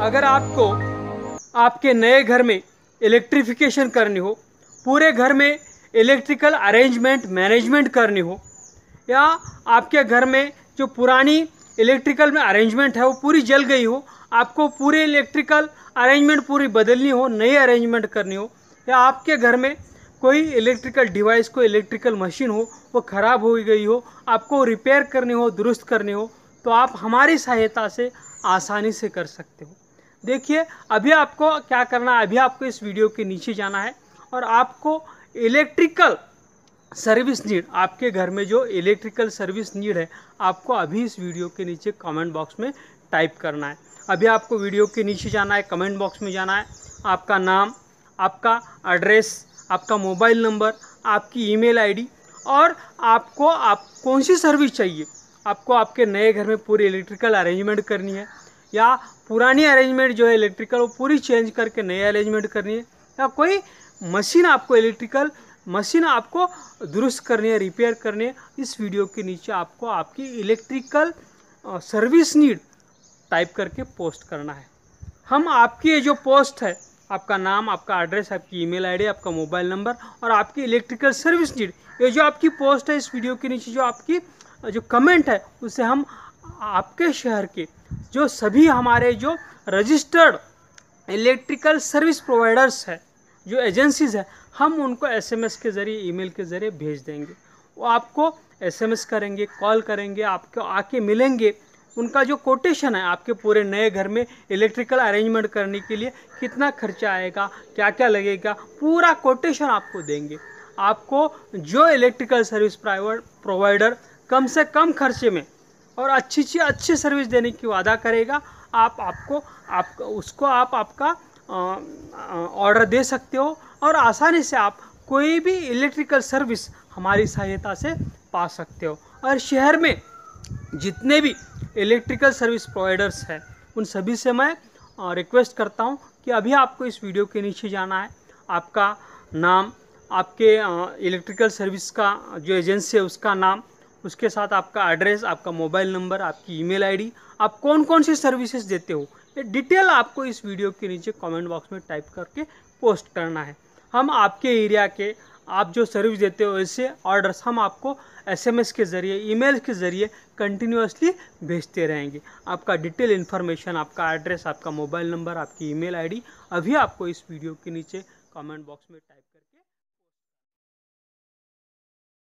अगर आपको आपके नए घर में इलेक्ट्रिफिकेशन करनी हो, पूरे घर में इलेक्ट्रिकल अरेंजमेंट मैनेजमेंट करनी हो, या आपके घर में जो पुरानी इलेक्ट्रिकल में अरेंजमेंट है वो पूरी जल गई हो, आपको पूरे इलेक्ट्रिकल अरेंजमेंट पूरी बदलनी हो, नई अरेंजमेंट करनी हो, या आपके घर में कोई इलेक्ट्रिकल डिवाइस, कोई इलेक्ट्रिकल मशीन हो वो ख़राब हो गई हो, आपको रिपेयर करनी हो, दुरुस्त करनी हो, तो आप हमारी सहायता से आसानी से कर सकते हो। देखिए, अभी आपको क्या करना है, अभी आपको इस वीडियो के नीचे जाना है और आपको इलेक्ट्रिकल सर्विस नीड, आपके घर में जो इलेक्ट्रिकल सर्विस नीड है, आपको अभी इस वीडियो के नीचे कमेंट बॉक्स में टाइप करना है। अभी आपको वीडियो के नीचे जाना है, कमेंट बॉक्स में जाना है, आपका नाम, आपका एड्रेस, आपका मोबाइल नंबर, आपकी ईमेल आईडी और आपको कौन सी सर्विस चाहिए, आपको आपके नए घर में पूरी इलेक्ट्रिकल अरेंजमेंट करनी है या पुरानी अरेंजमेंट जो है इलेक्ट्रिकल वो पूरी चेंज करके नई अरेंजमेंट करनी है, या कोई मशीन आपको इलेक्ट्रिकल मशीन आपको दुरुस्त करनी है, रिपेयर करनी है, इस वीडियो के नीचे आपको आपकी इलेक्ट्रिकल सर्विस नीड टाइप करके पोस्ट करना है। हम आपकी ये जो पोस्ट है, आपका नाम, आपका एड्रेस, आपकी ईमेल आईडी, आपका मोबाइल नंबर और आपकी इलेक्ट्रिकल सर्विस नीड, ये जो आपकी पोस्ट है इस वीडियो के नीचे जो आपकी जो कमेंट है उससे हम आपके शहर के जो सभी हमारे जो रजिस्टर्ड इलेक्ट्रिकल सर्विस प्रोवाइडर्स है, जो एजेंसीज है, हम उनको एसएमएस के ज़रिए, ईमेल के ज़रिए भेज देंगे। वो आपको एसएमएस करेंगे, कॉल करेंगे, आपको आके मिलेंगे, उनका जो कोटेशन है आपके पूरे नए घर में इलेक्ट्रिकल अरेंजमेंट करने के लिए कितना खर्चा आएगा, क्या क्या लगेगा, पूरा कोटेशन आपको देंगे। आपको जो इलेक्ट्रिकल सर्विस प्रोवाइडर कम से कम खर्चे में और अच्छी से अच्छी सर्विस देने की वादा करेगा, उसको आप आपका ऑर्डर दे सकते हो और आसानी से आप कोई भी इलेक्ट्रिकल सर्विस हमारी सहायता से पा सकते हो। और शहर में जितने भी इलेक्ट्रिकल सर्विस प्रोवाइडर्स हैं उन सभी से मैं रिक्वेस्ट करता हूं कि अभी आपको इस वीडियो के नीचे जाना है, आपका नाम, आपके इलेक्ट्रिकल सर्विस का जो एजेंसी है उसका नाम, उसके साथ आपका एड्रेस, आपका मोबाइल नंबर, आपकी ईमेल आईडी, आप कौन कौन सी सर्विसेज देते हो, ये डिटेल आपको इस वीडियो के नीचे कमेंट बॉक्स में टाइप करके पोस्ट करना है। हम आपके एरिया के आप जो सर्विस देते हो ऐसे ऑर्डर्स हम आपको एसएमएस के ज़रिए, ईमेल के ज़रिए कंटिन्यूअसली भेजते रहेंगे। आपका डिटेल इन्फॉर्मेशन, आपका एड्रेस, आपका मोबाइल नंबर, आपकी ईमेल आईडी अभी आपको इस वीडियो के नीचे कमेंट बॉक्स में टाइप